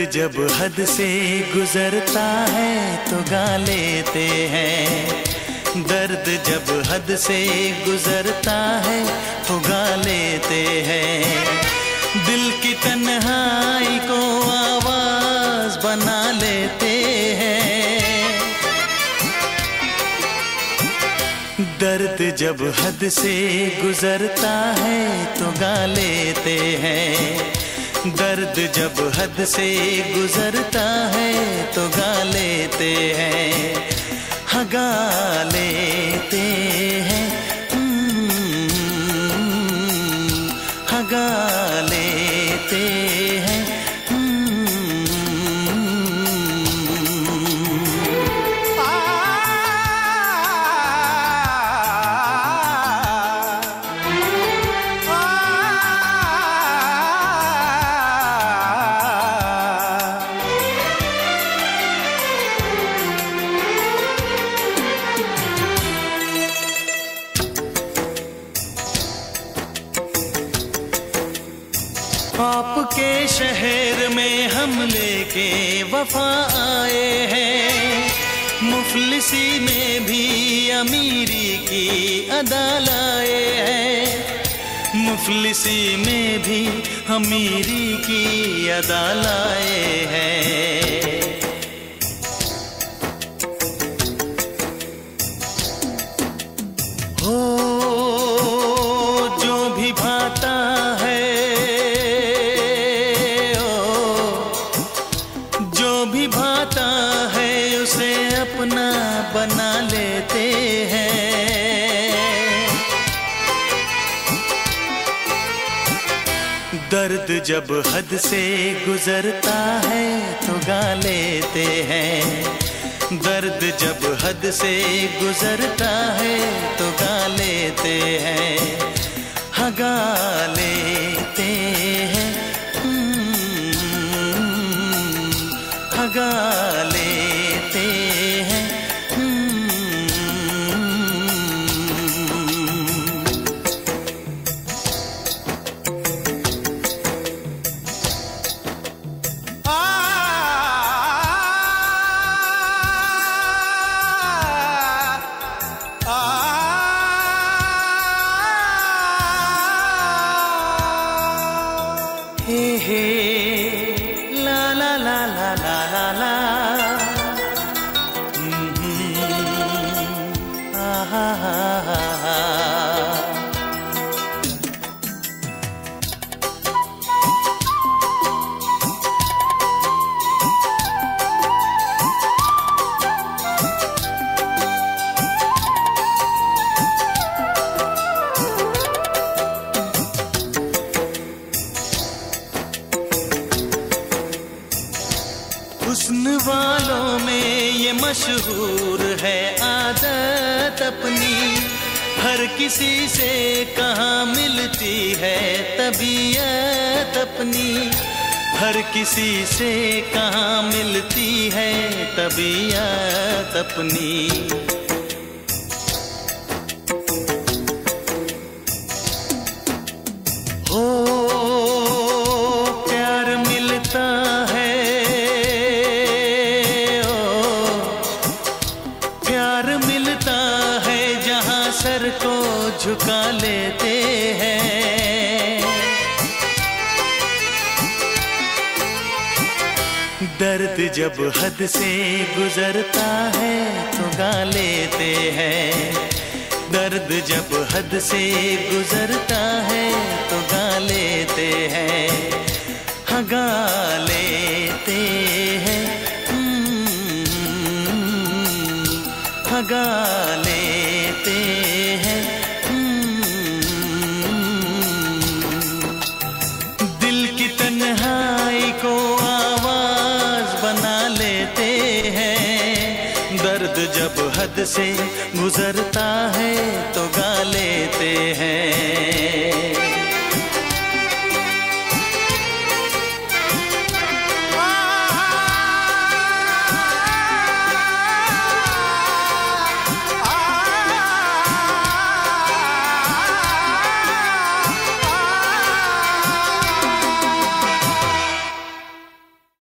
जब हद से गुजरता है तो गा लेते हैं। दर्द जब हद से गुजरता है तो गा लेते हैं। दिल की तन्हाई को आवाज बना लेते हैं। दर्द जब हद से गुजरता है तो गा लेते हैं। दर्द जब हद से गुजरता है तो गा लेते हैं। हाँ गा लेते हैं। हाँ गा लेते हैं। आपके शहर में हम लेके वफा आए हैं। मुफलिसी में भी अमीरी की अदा लाए हैं। मुफलिसी में भी अमीरी की अदा लाए हैं। हो जो भी भाता है, भाता है उसे अपना बना लेते हैं। दर्द जब हद से गुजरता है तो गा लेते हैं। दर्द जब हद से गुजरता है तो गा लेते हैं। हाँ गा लेते हैं। गा लेते हैं। हे हे ला ला ला ला ला ला ला। हुस्न वालों में ये मशहूर है आदत अपनी। हर किसी से कहाँ मिलती है तबीयत अपनी। हर किसी से कहाँ मिलती है तबीयत अपनी। हो प्यार मिलता है, मिलता है जहां सर को झुका लेते हैं। दर्द जब हद से गुजरता है तो गा लेते हैं। दर्द जब हद से गुजरता है तो गा लेते हैं। हाँ गा लेते हैं। गा लेते हैं। दिल की तन्हाई को आवाज बना लेते हैं। दर्द जब हद से गुजरता है तो गा लेते हैं।